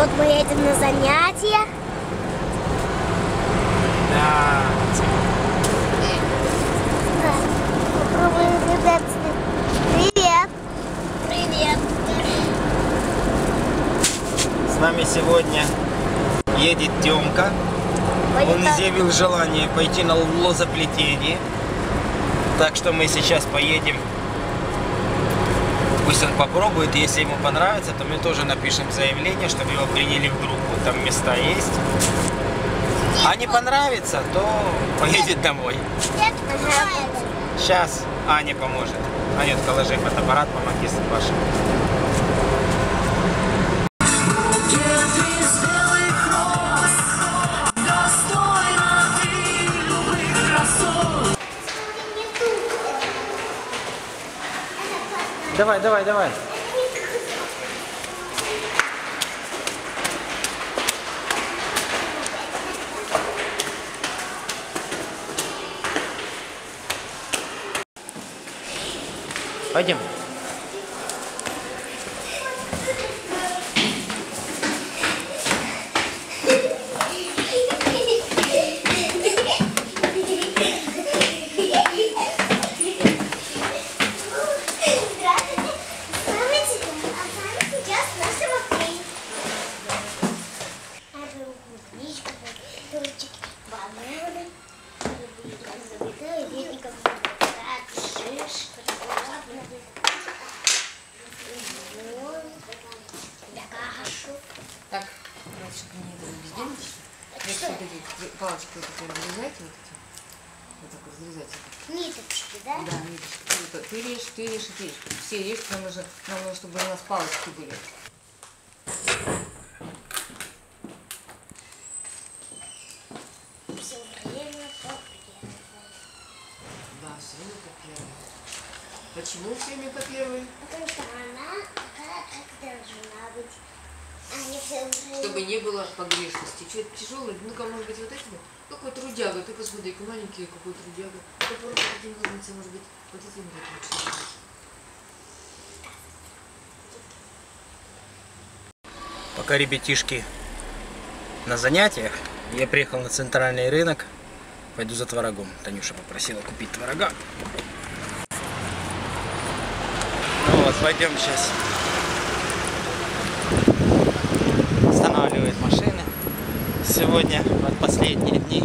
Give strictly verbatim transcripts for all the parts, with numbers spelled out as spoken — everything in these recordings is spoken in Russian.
Вот мы едем на занятия. Да. Попробуем, ребят. Привет. Привет. С нами сегодня едет Тёмка. Он изъявил желание пойти на лозоплетение. Так что мы сейчас поедем. Пусть он попробует. Если ему понравится, то мы тоже напишем заявление, чтобы его приняли в группу. Там места есть. А не понравится, то поедет домой. Сейчас Аня поможет. Анютка, ложи фотоаппарат, помоги с Пашей. Давай, давай, давай. Пойдем. Так, давайте, чтобы не было бездельничать. Вот эти палочки вот эти разрезайте, вот эти. Вот так вот разрезайте. Ниточки, да? Да, ниточки. Вот, ты режь, ты режь, ты режь. Все режь, нам нужно, нам нужно, чтобы у нас палочки были. Все время по первой. Да, все время по первой. Почему все время по первой? Потому что она такая, как должна быть. А не все время. Чтобы не было погрешности. Что-то тяжелое, ну-ка, может быть, вот эти вот. Какой трудяга, ты посмотри, какой маленький, какой трудяга. Это просто один разница, может быть, вот этим вот лучше делать. Пока ребятишки на занятиях, я приехал на центральный рынок. Пойду за творогом. Танюша попросила купить творога. Ну вот, пойдем сейчас. Останавливает машины. Сегодня, вот последние дни,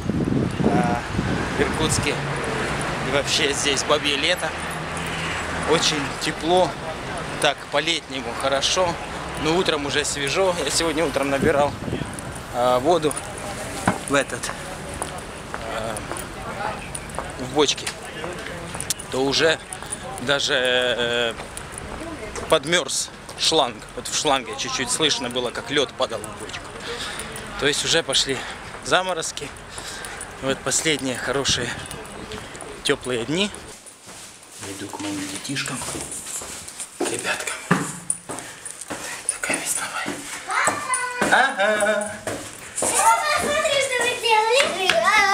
в Иркутске и вообще здесь бабье лето. Очень тепло, так по-летнему хорошо. Но утром уже свежо. Я сегодня утром набирал э, воду в этот э, в бочке. То уже даже э, подмерз шланг. Вот в шланге чуть-чуть слышно было, как лед падал в бочку. То есть уже пошли заморозки. Вот последние хорошие теплые дни. Иду к моим детишкам, к ребяткам. Такая весновая. Ага. Папа, смотри, что вы делали.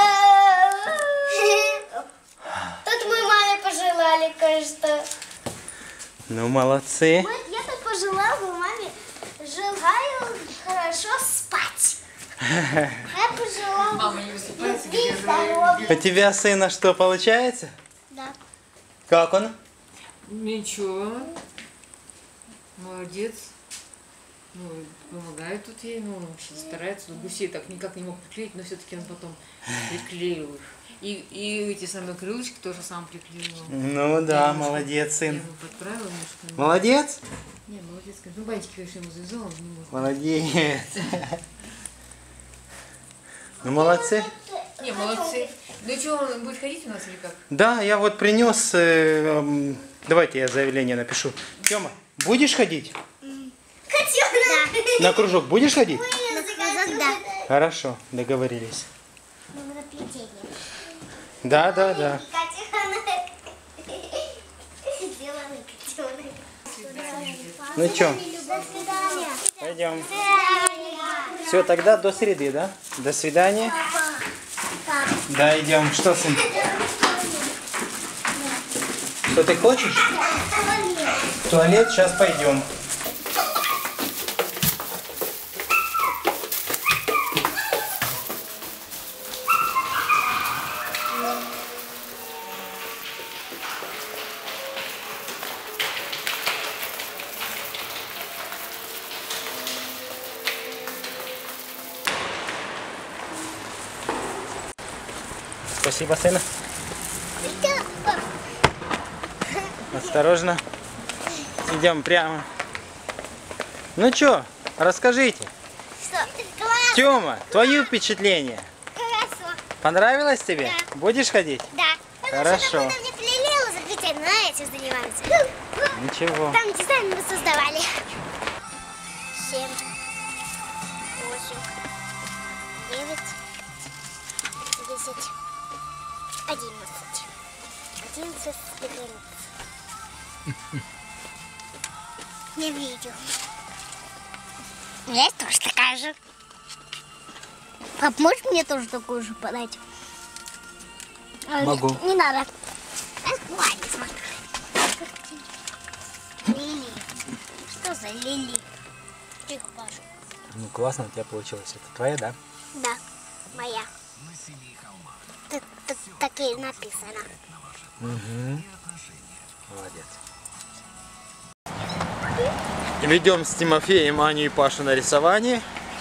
Тут мы маме пожелали кое-что. Ну, молодцы. Я так пожелала маме, желаю хорошо спать. Я пожелала Мама не высыпается, любви, где я здоровья. У тебя сына что получается? Да. Как он? Ничего. Молодец. Ну, помогает тут ей, ну, он старается. Но гусей так никак не мог приклеить, но все-таки он потом приклеил их. И, и эти самые крылышки тоже сам приклеил. Ну да, Я молодец, Я сын. ему подправила немножко. Молодец? Не, молодец, конечно. Ну, бантики, конечно, ему завязала, он не может. Молодец. Ну, молодцы. Не, молодцы. Ну что, он будет ходить у нас или как? Да, я вот принес. Э, эм, давайте я заявление напишу. Тёма, будешь ходить? Котенок. На кружок будешь ходить? На кружок, да. Хорошо, договорились. На плетение. Да, да, да. Котенок. Зеленый котенок. Ну чё, До свидания. пойдем. Все, тогда до среды, да? До свидания. Папа. Да, идем. Что, сын? Что ты хочешь? В туалет, сейчас пойдем. Спасибо, сына. Осторожно. Идем прямо. Ну что, расскажите. Что? Класс! Тёма, твои впечатления? Хорошо. Понравилось тебе? Да. Будешь ходить? Да. Хорошо. Потому что мне прилило закрытие, но этим занимаемся. Ничего. Там дизайн мы создавали. Семь, восемь, девять, десять, одиннадцать. Одиннадцать, двенадцать. Не видел. У меня есть тоже такая же. Пап, можешь мне тоже такую же подать? А, Могу. Не, не надо. Ладно, смотри. Лили. Что за лили? Тихо, Паша. Ну классно у тебя получилось. Это твоя, да? Да, моя. Так, так, так и написано. Угу. Молодец. Ведем с Тимофеем, Аню и Пашу на рисование.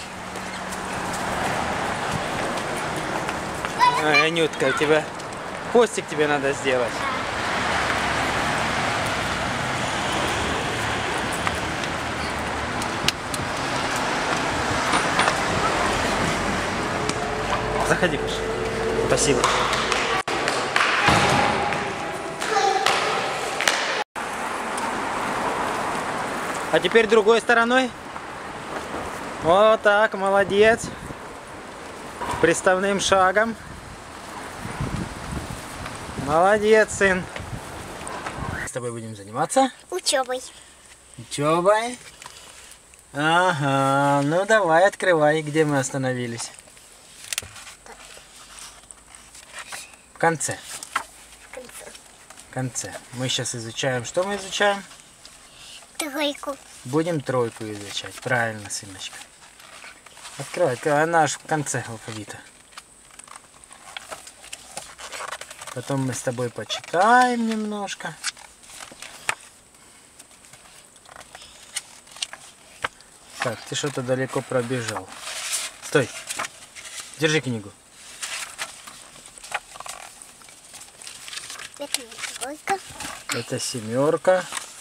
Ай, Анютка, у тебя хвостик тебе надо сделать. Заходи, Паша. Спасибо. А теперь другой стороной. Вот так, молодец. Приставным шагом. Молодец, сын. С тобой будем заниматься Учебой. учебой. Ага, ну давай, открывай, где мы остановились. В конце. В конце. В конце. Мы сейчас изучаем. Что мы изучаем? Тройку. Будем тройку изучать. Правильно, сыночка. Открывай, она аж в конце алфавита. Потом мы с тобой почитаем немножко. Так, ты что-то далеко пробежал. Стой. Держи книгу. Это не тройка. Это семерка.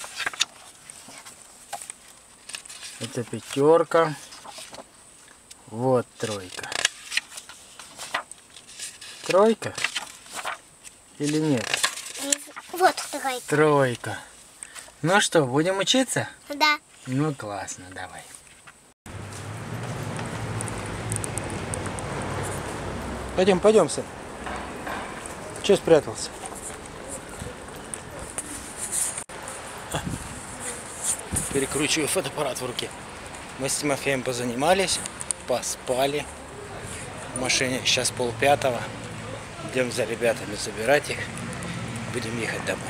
Это пятерка. Вот тройка. Тройка? Или нет? Вот тройка. Тройка. Ну что, будем учиться? Да. Ну классно, давай. Пойдем, пойдем, сын. Че спрятался? Перекручиваю фотоаппарат в руке. Мы с Тимофеем позанимались, поспали. В машине сейчас полпятого. Идем за ребятами забирать их. Будем ехать домой.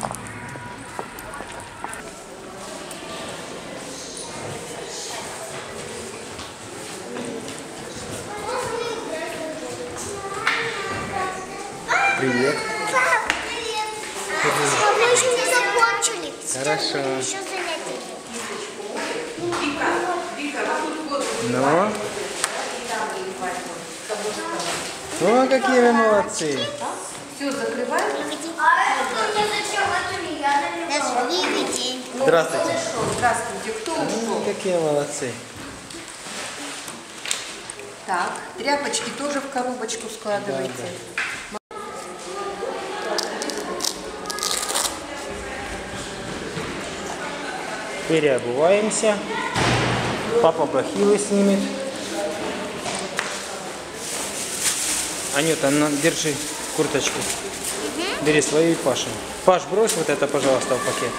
Привет. Пап, привет. А мы еще не закончили. Хорошо. Еще занятия. Ну? Ну, какие вы молодцы. Все, закрываем. Даже выведи. Здравствуйте. Здравствуйте, кто Ну, ушел? какие молодцы. Так, тряпочки тоже в коробочку складывайте. Переобуваемся. Папа бахилы снимет. Анюта, на, держи курточку. Бери свою и Пашину. Паш, брось вот это, пожалуйста, в пакет.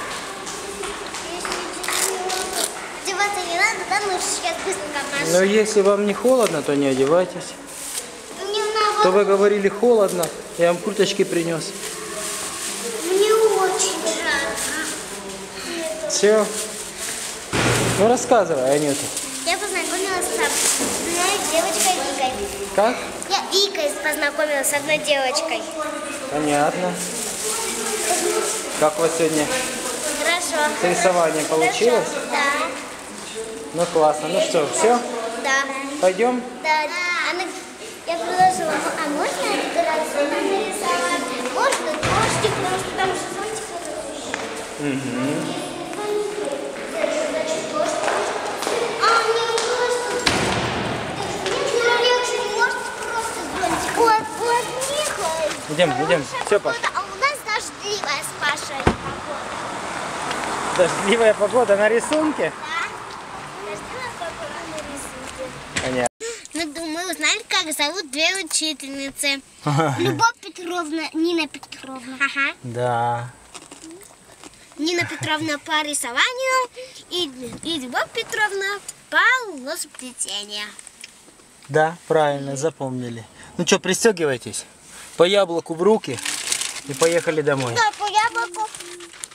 Деваться не надо, да? Мы сейчас быстренько машем. Но если вам не холодно, то не одевайтесь. Мне на- То вы говорили холодно, я вам курточки принес. Мне очень жарко. Все. Ну рассказывай, Анюта. Я познакомилась с одной девочкой Викой. Как? Я Викой познакомилась с одной девочкой. Понятно. Как у вас сегодня Хорошо. с рисованием получилось? Да. Ну классно. Ну что, все? Да. Пойдем? Да. Она... Я предложила, ну, а можно декорацию нарисовать? Можно дождик, потому что там же зонтик Угу. А, не просто. Нет, легче не может просто зонтик. Вот, вот, Михаил. Идем, идем. Все, Паш. А у нас дождливая с Пашей погода. Дождливая погода на рисунке? Да? Дождливая погода на рисунке. Понятно. Ну, мы узнали, как зовут две учительницы. Ага. Любовь Петровна, Нина Петровна. Ага. Да. Нина Петровна по рисованию и, и Любовь Петровна по лосоплетению. Да, правильно, запомнили. Ну что, пристегивайтесь. По яблоку в руки и поехали домой. Да, по яблоку.